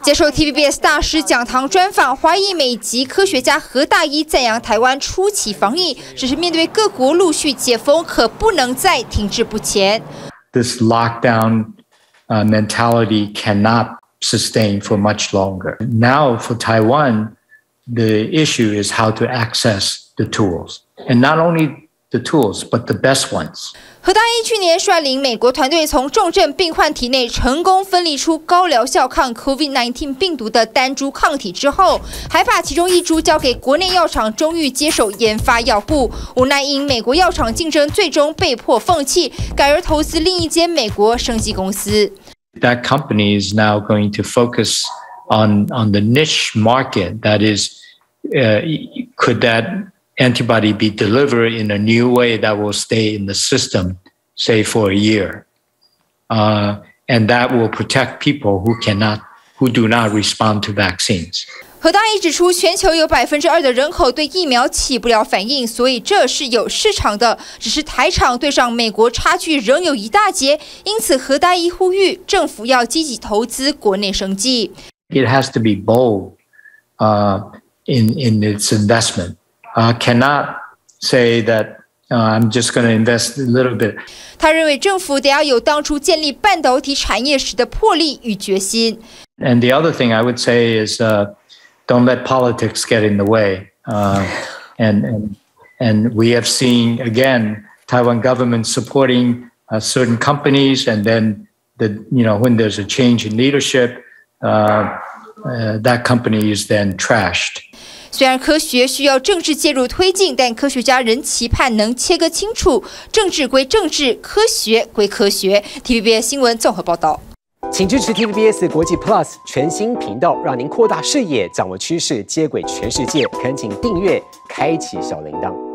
接受 TVBS 大师讲堂专访，华裔美籍科学家何大一赞扬台湾初期防疫，只是面对各国陆续解封，可不能再停滞不前。 This lockdown mentality cannot sustain for much longer. Now for Taiwan, the issue is how to access the tools, and not only the tools, but the best ones. 何大一去年率领美国团队从重症病患体内成功分离出高疗效抗 COVID-19 病毒的单株抗体之后，还把其中一株交给国内药厂中裕接手研发药物。无奈因美国药厂竞争，最终被迫放弃，改而投资另一间美国生技公司。 That company is now going to focus on the niche market. That is, could that antibody be delivered in a new way that will stay in the system, say for a year, and that will protect people who do not respond to vaccines. 何大一指出，全球有2%的人口对疫苗起不了反应，所以这是有市场的。只是台厂对上美国差距仍有一大截，因此何大一呼吁政府要积极投资国内生技。 It has to be bold in its investment. Cannot say that I'm just going to invest a little bit. 他认为政府得要有当初建立半导体产业时的魄力与决心。 And the other thing I would say is don't let politics get in the way. And we have seen again Taiwan government supporting certain companies, and then when there's a change in leadership, that company is then trashed. 虽然科学需要政治介入推进，但科学家仍期盼能切割清楚，政治归政治，科学归科学。TVBS 新闻综合报道。 请支持 TVBS 国际 Plus 全新频道，让您扩大视野，掌握趋势，接轨全世界。恳请订阅，开启小铃铛。